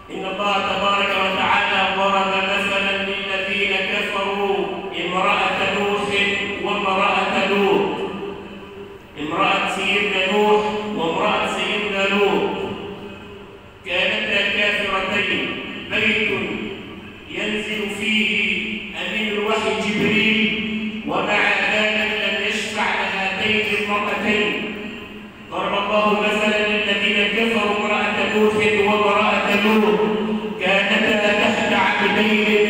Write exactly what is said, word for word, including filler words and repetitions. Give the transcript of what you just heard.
إن الله تبارك وتعالى ضرب مثلا للذين كفروا امرأة نوح وامرأة لوط. امرأة سيدنا نوح وامرأة سيدنا لوط كانتا كافرتين، بيت ينزل فيه أمين الوحي جبريل، ومع ذلك لم يشفع لهاتين المرأتين. ضرب الله مثلا للذين كفروا امرأة نوح وامرأة لوط كانتا تحت عبدين